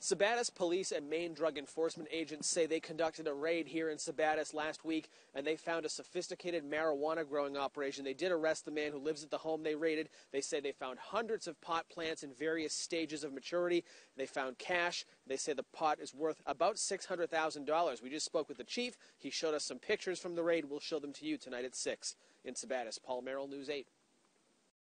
Sabattus police and Maine drug enforcement agents say they conducted a raid here in Sabattus last week, and they found a sophisticated marijuana growing operation. They did arrest the man who lives at the home they raided. They say they found hundreds of pot plants in various stages of maturity. They found cash. They say the pot is worth about $600,000. We just spoke with the chief. He showed us some pictures from the raid. We'll show them to you tonight at 6 in Sabattus. Paul Merrill, News 8.